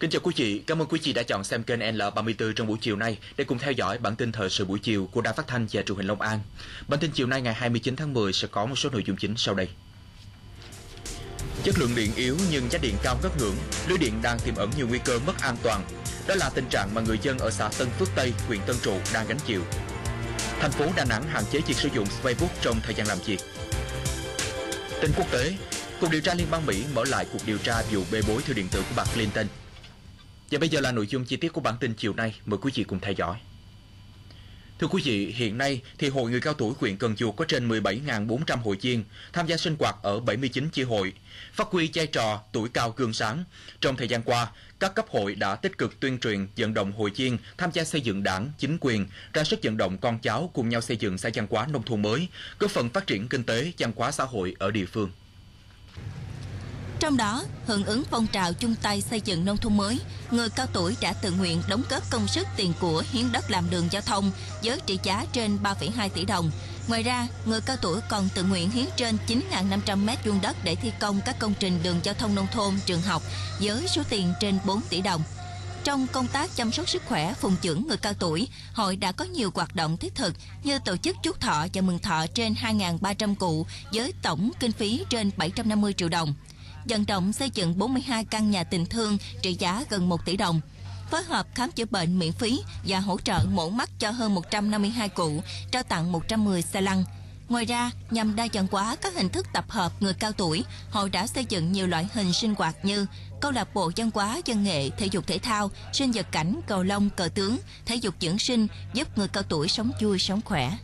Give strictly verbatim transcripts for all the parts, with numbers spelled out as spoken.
Kính chào quý vị, cảm ơn quý vị đã chọn xem kênh N L ba mươi tư trong buổi chiều nay để cùng theo dõi bản tin thời sự buổi chiều của Đài Phát thanh và Truyền hình Long An. Bản tin chiều nay ngày hai mươi chín tháng mười sẽ có một số nội dung chính sau đây. Chất lượng điện yếu nhưng giá điện cao ngất ngưỡng, lưới điện đang tiềm ẩn nhiều nguy cơ mất an toàn. Đó là tình trạng mà người dân ở xã Tân Phước Tây, huyện Tân Trụ đang gánh chịu. Thành phố Đà Nẵng hạn chế việc sử dụng Facebook trong thời gian làm việc. Tin quốc tế, Cục điều tra Liên bang Mỹ mở lại cuộc điều tra vụ bê bối thư điện tử của bà Clinton. Và bây giờ là nội dung chi tiết của bản tin chiều nay, mời quý vị cùng theo dõi. Thưa quý vị, hiện nay thì Hội Người Cao Tuổi huyện Cần Duộc có trên mười bảy nghìn bốn trăm hội viên tham gia sinh hoạt ở bảy mươi chín chi hội, phát huy vai trò tuổi cao gương sáng. Trong thời gian qua, các cấp hội đã tích cực tuyên truyền, vận động hội viên tham gia xây dựng đảng, chính quyền, ra sức vận động con cháu cùng nhau xây dựng xã văn hóa nông thôn mới, góp phần phát triển kinh tế, văn hóa xã hội ở địa phương. Trong đó, hưởng ứng phong trào chung tay xây dựng nông thôn mới, người cao tuổi đã tự nguyện đóng góp công sức tiền của hiến đất làm đường giao thông với trị giá trên ba phẩy hai tỷ đồng. Ngoài ra, người cao tuổi còn tự nguyện hiến trên chín nghìn năm trăm mét vuông đất để thi công các công trình đường giao thông nông thôn, trường học với số tiền trên bốn tỷ đồng. Trong công tác chăm sóc sức khỏe, phụng dưỡng người cao tuổi, hội đã có nhiều hoạt động thiết thực như tổ chức chúc thọ và mừng thọ trên hai nghìn ba trăm cụ với tổng kinh phí trên bảy trăm năm mươi triệu đồng. Vận động xây dựng bốn mươi hai căn nhà tình thương trị giá gần một tỷ đồng, phối hợp khám chữa bệnh miễn phí và hỗ trợ mổ mắt cho hơn một trăm năm mươi hai cụ, trao tặng một trăm mười xe lăn. Ngoài ra, nhằm đa dạng hóa các hình thức tập hợp người cao tuổi, hội đã xây dựng nhiều loại hình sinh hoạt như câu lạc bộ văn hóa, văn nghệ, thể dục thể thao, sinh vật cảnh, cầu lông, cờ tướng, thể dục dưỡng sinh, giúp người cao tuổi sống vui, sống khỏe.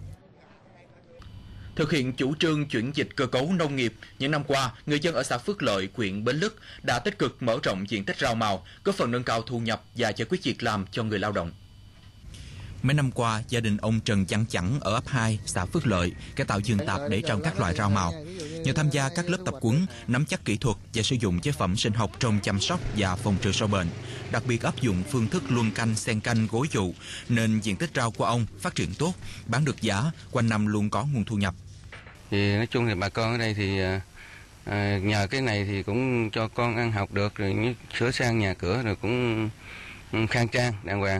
Thực hiện chủ trương chuyển dịch cơ cấu nông nghiệp, những năm qua, người dân ở xã Phước Lợi, huyện Bến Lức đã tích cực mở rộng diện tích rau màu, góp phần nâng cao thu nhập và giải quyết việc làm cho người lao động. Mấy năm qua, gia đình ông Trần Văn Chẵn ở ấp hai, xã Phước Lợi, cải tạo vườn tạp để trồng các loại rau màu. Nhờ tham gia các lớp tập huấn, nắm chắc kỹ thuật và sử dụng chế phẩm sinh học trong chăm sóc và phòng trừ sâu bệnh, đặc biệt áp dụng phương thức luân canh, xen canh, gối vụ, nên diện tích rau của ông phát triển tốt, bán được giá, quanh năm luôn có nguồn thu nhập. Thì nói chung thì bà con ở đây thì à, nhờ cái này thì cũng cho con ăn học được, rồi sửa sang nhà cửa rồi cũng khang trang đàng hoàng.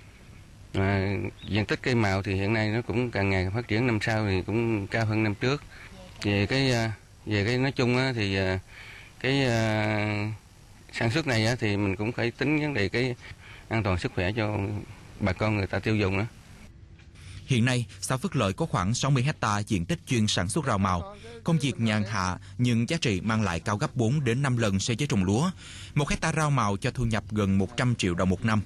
À, diện tích cây màu thì hiện nay nó cũng càng ngày phát triển, năm sau thì cũng cao hơn năm trước. Về cái về cái nói chung á, thì cái à, sản xuất này á, thì mình cũng phải tính vấn đề cái an toàn sức khỏe cho bà con người ta tiêu dùng nữa. Hiện nay, xã Phước Lợi có khoảng sáu mươi héc ta diện tích chuyên sản xuất rau màu. Công việc nhàn hạ nhưng giá trị mang lại cao gấp bốn đến năm lần so với trồng lúa. Một héc ta rau màu cho thu nhập gần một trăm triệu đồng một năm.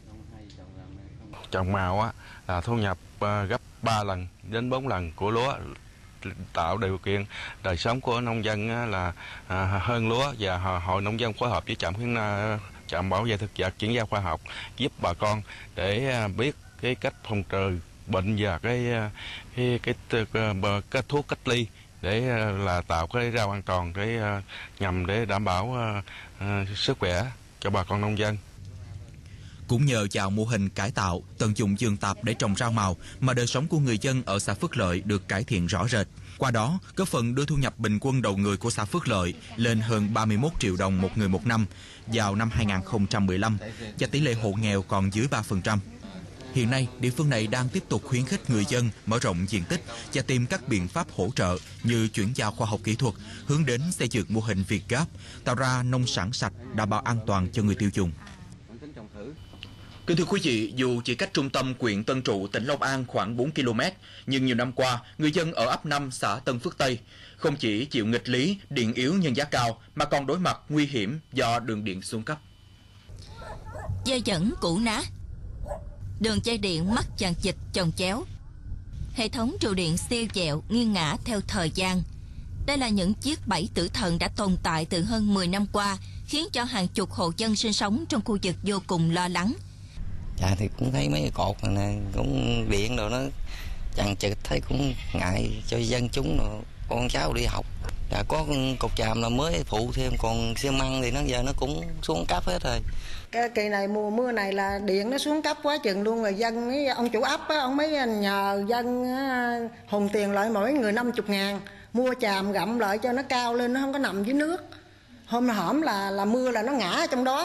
Trồng màu á là thu nhập gấp ba lần đến bốn lần của lúa, tạo điều kiện đời sống của nông dân là hơn lúa, và hội nông dân phối hợp với trạm khuyến trạm bảo vệ thực vật chuyển giao khoa học giúp bà con để biết cái cách phòng trừ bệnh và cái cái cái, cái, cái, cái thuốc cách ly để là tạo cái rau an toàn để nhằm để đảm bảo uh, sức khỏe cho bà con nông dân. Cũng nhờ vào mô hình cải tạo, tận dụng vườn tạp để trồng rau màu mà đời sống của người dân ở xã Phước Lợi được cải thiện rõ rệt. Qua đó, góp phần đưa thu nhập bình quân đầu người của xã Phước Lợi lên hơn ba mươi mốt triệu đồng một người một năm vào năm hai nghìn không trăm mười lăm và tỷ lệ hộ nghèo còn dưới ba phần trăm. Hiện nay, địa phương này đang tiếp tục khuyến khích người dân mở rộng diện tích và tìm các biện pháp hỗ trợ như chuyển giao khoa học kỹ thuật, hướng đến xây dựng mô hình Việt Gáp, tạo ra nông sản sạch, đảm bảo an toàn cho người tiêu dùng. Kính thưa quý vị, dù chỉ cách trung tâm huyện Tân Trụ, tỉnh Long An khoảng bốn ki lô mét, nhưng nhiều năm qua, người dân ở ấp năm xã Tân Phước Tây không chỉ chịu nghịch lý điện yếu nhân giá cao mà còn đối mặt nguy hiểm do đường điện xuống cấp. Dây dẫn cũ nát, đường dây điện mắc chằng chịt chồng chéo, hệ thống trụ điện siêu dẹo nghiêng ngả theo thời gian. Đây là những chiếc bẫy tử thần đã tồn tại từ hơn mười năm qua, khiến cho hàng chục hộ dân sinh sống trong khu vực vô cùng lo lắng. Dạ thì cũng thấy mấy cái cột này cũng điện rồi nó chằng chịt, thấy cũng ngại cho dân chúng rồi con cháu đi học. Dạ có cột chàm là mới phụ thêm, còn xi măng thì nó giờ nó cũng xuống cấp hết rồi. Cái kỳ này mùa mưa này là điện nó xuống cấp quá chừng luôn rồi, dân ông chủ ấp á, ông mới nhờ dân hùng tiền lại mỗi người năm mươi ngàn mua chàm gặm lại cho nó cao lên, nó không có nằm dưới nước. Hôm hổm là là mưa là nó ngã ở trong đó,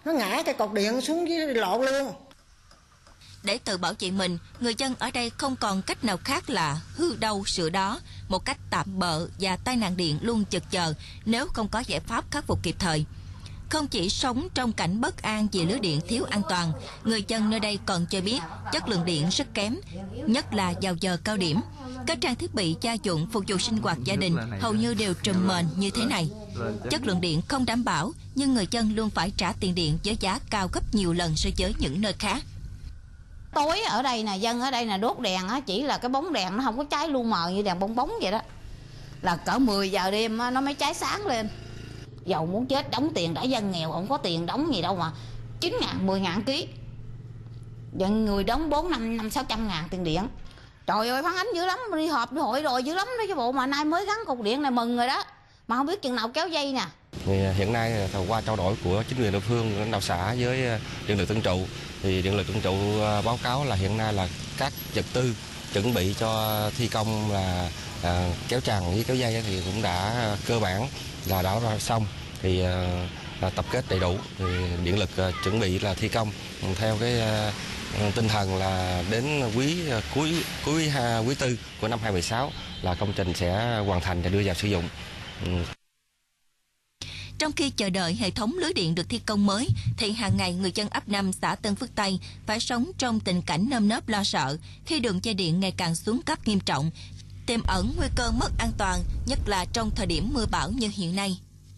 nó ngã cái cột điện xuống dưới lộ luôn. Để tự bảo vệ mình, người dân ở đây không còn cách nào khác là hư đâu sửa đó, một cách tạm bợ, và tai nạn điện luôn chực chờ nếu không có giải pháp khắc phục kịp thời. Không chỉ sống trong cảnh bất an vì lưới điện thiếu an toàn, người dân nơi đây còn cho biết chất lượng điện rất kém, nhất là vào giờ cao điểm. Các trang thiết bị gia dụng phục vụ sinh hoạt gia đình hầu như đều trùm mền như thế này. Chất lượng điện không đảm bảo, nhưng người dân luôn phải trả tiền điện với giá cao gấp nhiều lần so với những nơi khác. Tối ở đây nè, dân ở đây nè đốt đèn á, chỉ là cái bóng đèn nó không có cháy lu mờ như đèn bong bóng vậy đó. Là cỡ mười giờ đêm á, nó mới cháy sáng lên. Dầu muốn chết đóng tiền, đã dân nghèo không có tiền đóng gì đâu mà chín ngàn, mười ngàn ký. Dân người đóng bốn, năm, năm, sáu trăm ngàn tiền điện. Trời ơi phản ánh dữ lắm, đi họp đi hội rồi dữ lắm đó chứ bộ, mà nay mới gắn cục điện này mừng rồi đó. Mà không biết chừng nào kéo dây nè. Thì hiện nay qua trao đổi của chính quyền địa phương, lãnh đạo xã với điện lực Tân Trụ, thì điện lực Tân Trụ báo cáo là hiện nay là các vật tư chuẩn bị cho thi công là à, kéo tràn với kéo dây thì cũng đã cơ bản là đã xong, thì à, tập kết đầy đủ, thì điện lực à, chuẩn bị là thi công theo cái à, tinh thần là đến quý cuối cuối quý tư của năm hai không một sáu là công trình sẽ hoàn thành và đưa vào sử dụng. Trong khi chờ đợi hệ thống lưới điện được thi công mới, thì hàng ngày người dân ấp năm xã Tân Phước Tây phải sống trong tình cảnh nơm nớp lo sợ khi đường dây điện ngày càng xuống cấp nghiêm trọng, tiềm ẩn nguy cơ mất an toàn, nhất là trong thời điểm mưa bão như hiện nay.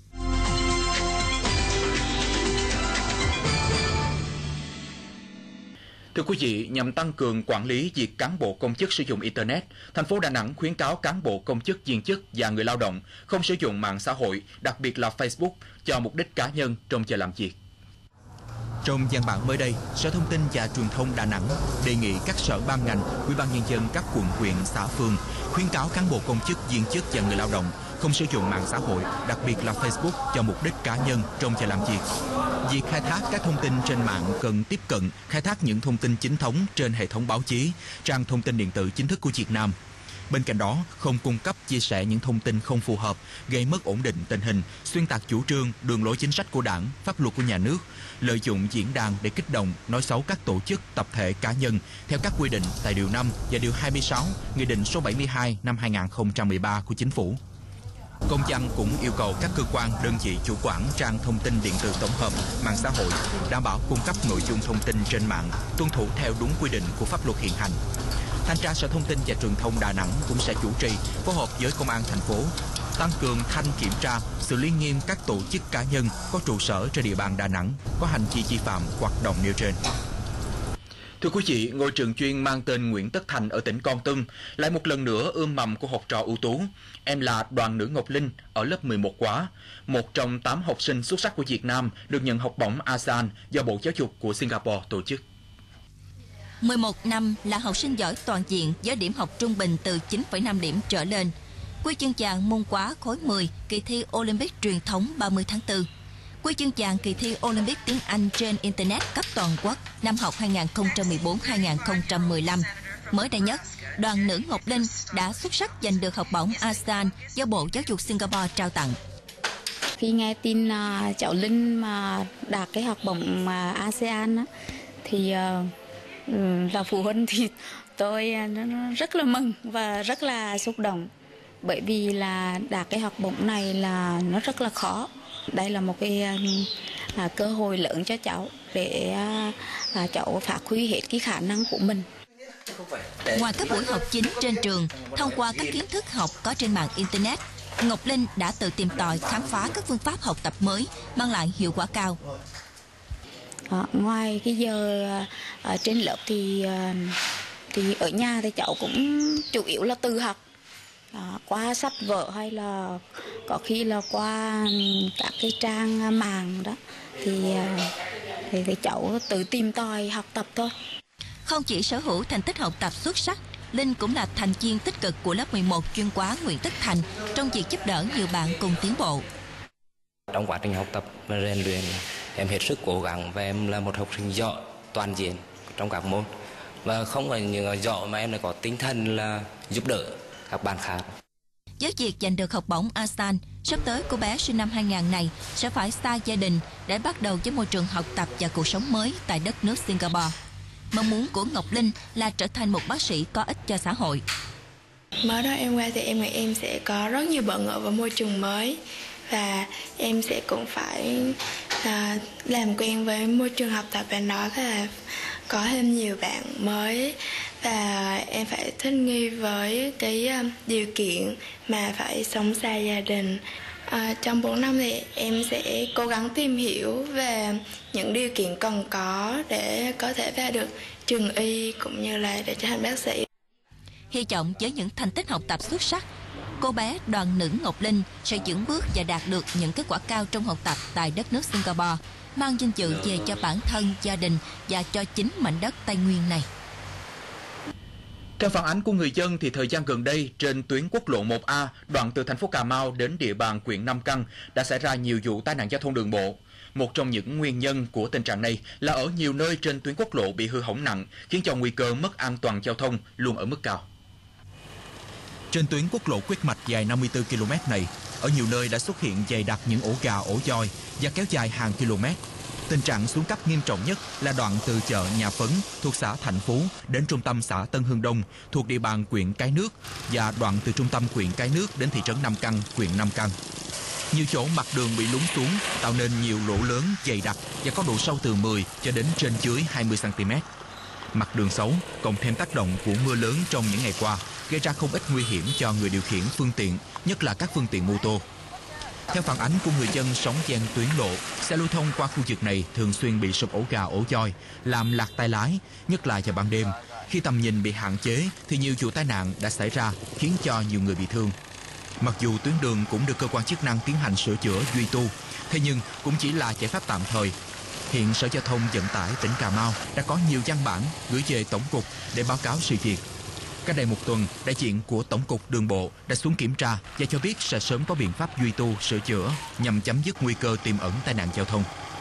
Thưa quý vị, nhằm tăng cường quản lý việc cán bộ công chức sử dụng Internet, thành phố Đà Nẵng khuyến cáo cán bộ công chức, viên chức và người lao động không sử dụng mạng xã hội, đặc biệt là Facebook, cho mục đích cá nhân trong giờ làm việc. Trong văn bản mới đây, Sở Thông tin và Truyền thông Đà Nẵng đề nghị các sở ban ngành, Ủy ban nhân dân các quận, huyện, xã, phường khuyến cáo cán bộ công chức, viên chức và người lao động không sử dụng mạng xã hội, đặc biệt là Facebook, cho mục đích cá nhân trong giờ làm việc. Việc khai thác các thông tin trên mạng cần tiếp cận khai thác những thông tin chính thống trên hệ thống báo chí, trang thông tin điện tử chính thức của Việt Nam. Bên cạnh đó, không cung cấp, chia sẻ những thông tin không phù hợp, gây mất ổn định tình hình, xuyên tạc chủ trương, đường lối chính sách của Đảng, pháp luật của nhà nước, lợi dụng diễn đàn để kích động, nói xấu các tổ chức, tập thể, cá nhân theo các quy định tại Điều năm và Điều hai mươi sáu, Nghị định số bảy mươi hai năm hai nghìn không trăm mười ba của Chính phủ. Công văn cũng yêu cầu các cơ quan, đơn vị chủ quản trang thông tin điện tử tổng hợp, mạng xã hội đảm bảo cung cấp nội dung thông tin trên mạng tuân thủ theo đúng quy định của pháp luật hiện hành. Thanh tra Sở Thông tin và Truyền thông Đà Nẵng cũng sẽ chủ trì phối hợp với Công an thành phố tăng cường thanh kiểm tra, xử lý nghiêm các tổ chức, cá nhân có trụ sở trên địa bàn Đà Nẵng có hành vi vi phạm hoạt động nêu trên. Thưa quý vị, ngôi trường chuyên mang tên Nguyễn Tất Thành ở tỉnh Kon Tum lại một lần nữa ươm mầm của học trò ưu tú. Em là Đoàn Nữ Ngọc Linh ở lớp mười một khóa, một trong tám học sinh xuất sắc của Việt Nam được nhận học bổng a sê an do Bộ Giáo dục của Singapore tổ chức. mười một năm là học sinh giỏi toàn diện với điểm học trung bình từ chín phẩy năm điểm trở lên. Huy chương vàng môn hóa khối mười kỳ thi Olympic truyền thống ba mươi tháng tư. Huy chương vàng kỳ thi Olympic tiếng Anh trên Internet cấp toàn quốc năm học hai nghìn không trăm mười bốn hai nghìn không trăm mười lăm. Mới đây nhất, Đoàn Nữ Ngọc Linh đã xuất sắc giành được học bổng a sê an do Bộ Giáo dục Singapore trao tặng. Khi nghe tin uh, cháu Linh mà đạt cái học bổng uh, a sê an á, thì uh, là phụ huynh thì tôi uh, rất là mừng và rất là xúc động, bởi vì là đạt cái học bổng này là nó rất là khó. Đây là một cái uh, cơ hội lớn cho cháu để uh, uh, cháu phát huy hết cái khả năng của mình. Ngoài các buổi học chính trên trường, thông qua các kiến thức học có trên mạng Internet, Ngọc Linh đã tự tìm tòi khám phá các phương pháp học tập mới mang lại hiệu quả cao. À, ngoài cái giờ ở trên lớp thì thì ở nhà thì cháu cũng chủ yếu là tự học à, qua sách vở hay là có khi là qua các cái trang mạng đó thì thì, thì cháu tự tìm tòi học tập thôi. Không chỉ sở hữu thành tích học tập xuất sắc, Linh cũng là thành viên tích cực của lớp mười một chuyên khóa Nguyễn Tất Thành trong việc giúp đỡ nhiều bạn cùng tiến bộ. Trong quá trình học tập và rèn luyện, em hết sức cố gắng và em là một học sinh giỏi toàn diện trong các môn. Và không phải những giỏi mà em lại có tinh thần là giúp đỡ các bạn khác. Với việc giành được học bổng Asan, sắp tới cô bé sinh năm hai nghìn này sẽ phải xa gia đình để bắt đầu với môi trường học tập và cuộc sống mới tại đất nước Singapore. Mong muốn của Ngọc Linh là trở thành một bác sĩ có ích cho xã hội. Mới đó em qua thì em nghĩ em sẽ có rất nhiều bỡ ngỡ vào môi trường mới và em sẽ cũng phải à, làm quen với môi trường học tập và đó là có thêm nhiều bạn mới và em phải thích nghi với cái um, điều kiện mà phải sống xa gia đình. À, trong bốn năm thì em sẽ cố gắng tìm hiểu về những điều kiện cần có để có thể vào được trường y cũng như là để trở thành bác sĩ. Hy vọng với những thành tích học tập xuất sắc, cô bé Đoàn Nữ Ngọc Linh sẽ vững bước và đạt được những kết quả cao trong học tập tại đất nước Singapore, mang vinh dự về cho bản thân, gia đình và cho chính mảnh đất Tây Nguyên này. Theo phản ánh của người dân thì thời gian gần đây trên tuyến quốc lộ một A đoạn từ thành phố Cà Mau đến địa bàn huyện Nam Căn đã xảy ra nhiều vụ tai nạn giao thông đường bộ. Một trong những nguyên nhân của tình trạng này là ở nhiều nơi trên tuyến quốc lộ bị hư hỏng nặng, khiến cho nguy cơ mất an toàn giao thông luôn ở mức cao. Trên tuyến quốc lộ huyết mạch dài năm mươi tư ki lô mét này, ở nhiều nơi đã xuất hiện dày đặc những ổ gà, ổ voi và kéo dài hàng km. Tình trạng xuống cấp nghiêm trọng nhất là đoạn từ chợ Nhà Phấn thuộc xã Thạnh Phú đến trung tâm xã Tân Hưng Đông thuộc địa bàn huyện Cái Nước và đoạn từ trung tâm huyện Cái Nước đến thị trấn Nam Căn, huyện Nam Căn. Nhiều chỗ mặt đường bị lún xuống, tạo nên nhiều lỗ lớn, dày đặc và có độ sâu từ mười cho đến trên dưới hai mươi xăng ti mét. Mặt đường xấu, cộng thêm tác động của mưa lớn trong những ngày qua, gây ra không ít nguy hiểm cho người điều khiển phương tiện, nhất là các phương tiện mô tô. Theo phản ánh của người dân sống ven tuyến lộ, xe lưu thông qua khu vực này thường xuyên bị sụp ổ gà, ổ voi, làm lạc tay lái, nhất là vào ban đêm. Khi tầm nhìn bị hạn chế thì nhiều vụ tai nạn đã xảy ra, khiến cho nhiều người bị thương. Mặc dù tuyến đường cũng được cơ quan chức năng tiến hành sửa chữa, duy tu, thế nhưng cũng chỉ là giải pháp tạm thời. Hiện Sở Giao thông Vận tải tỉnh Cà Mau đã có nhiều văn bản gửi về Tổng cục để báo cáo sự việc. Cách đây một tuần, đại diện của Tổng cục Đường bộ đã xuống kiểm tra và cho biết sẽ sớm có biện pháp duy tu, sửa chữa nhằm chấm dứt nguy cơ tiềm ẩn tai nạn giao thông.